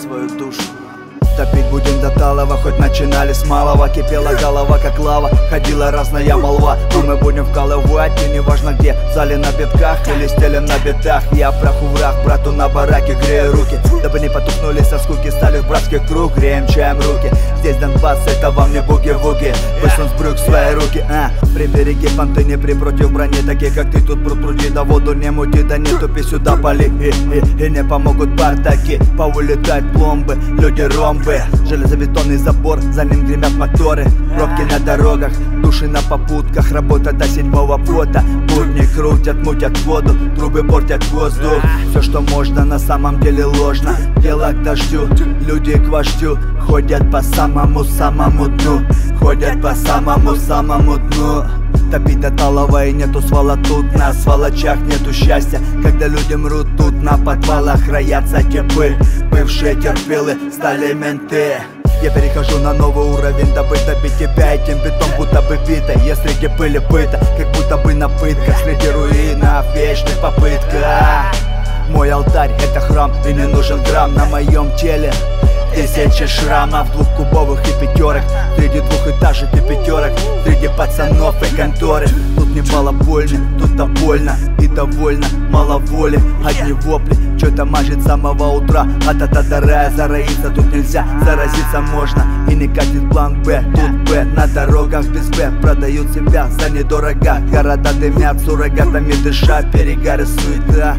свою душу. Топить будем до талого, хоть начинали с малого. Кипела голова, как лава, ходила разная молва. Но мы будем вкалывать, и неважно где, в зале на битках или стелем на битах. Я праху враг, брату на бараке грею руки, дабы не потухнули со скуки, стали в братский круг, греем чаем руки. Здесь Донбасс, это вам не буги-вуги. Пусть он сбрюк свои руки, прибереги понты, не при против брони. Такие как ты тут пруд-пруди, да воду не мути, да не тупи, сюда пали. И не помогут бартаки, поулетать пломбы, люди ромбы. Железобетонный забор, за ним гремят моторы. Пробки на дорогах, души на попутках. Работа до 7-го пота. Будни крутят, мутят воду, трубы портят воздух. Все, что можно, на самом деле ложно. Дело к дождю, люди к вождю. Ходят по самому-самому дну. Ходят по самому-самому дну. Топить до талого и нету свала тут. На сволочах нету счастья, когда люди мрут тут. На подвалах роятся типы, бывшие терпилы, стали менты. Я перехожу на новый уровень, дабы добить тебя этим битом, будто бы битой. Если где были быта, как будто бы на пытках. Среди руинов вечных попытка. Мой алтарь это храм, и не нужен грамм на моем теле. Тысячи шрамов, двухкубовых и пятерок. Среди двухэтажек и пятерок, среди пацанов и конторы. Тут не балабольно, тут-то больно и довольно, мало воли, одни вопли. Чё-то мажет с самого утра, а-та-та-та рая, зароиться тут нельзя, заразиться можно. И не катит план Б, тут Б, на дорогах без Б. Продают себя за недорого, города дымят суррогатами дыша, перегары, суета.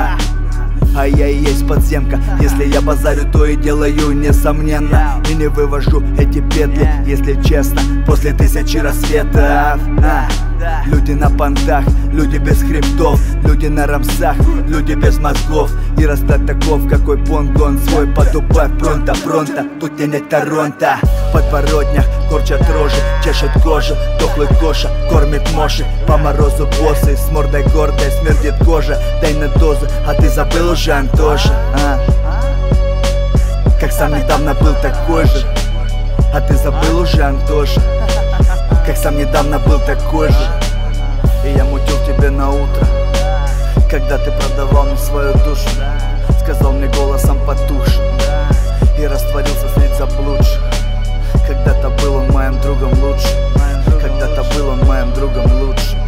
А я и есть подземка. Если я базарю, то и делаю несомненно. И не вывожу эти петли, если честно, после 1000 рассветов. Люди на понтах, люди без хребтов, люди на рамсах, люди без мозгов. И растать таков, какой понгон свой подубать пронто, тут где нет Торонто. В подворотнях корчат рожи, чешет кожу, дохлый коша, кормит моши. По морозу боссы, с мордой гордой, смердит кожа. Дай на дозу, а ты забыл уже, Антоша? Как сам недавно был такой же. А ты забыл уже, Антоша? Как сам недавно был такой же. И я мутил тебе на утро, когда ты продавал мне свою душу. Сказал мне голосом потухшим и растворился среди заблудших. Когда-то был он моим другом лучше. Когда-то был он моим другом лучше.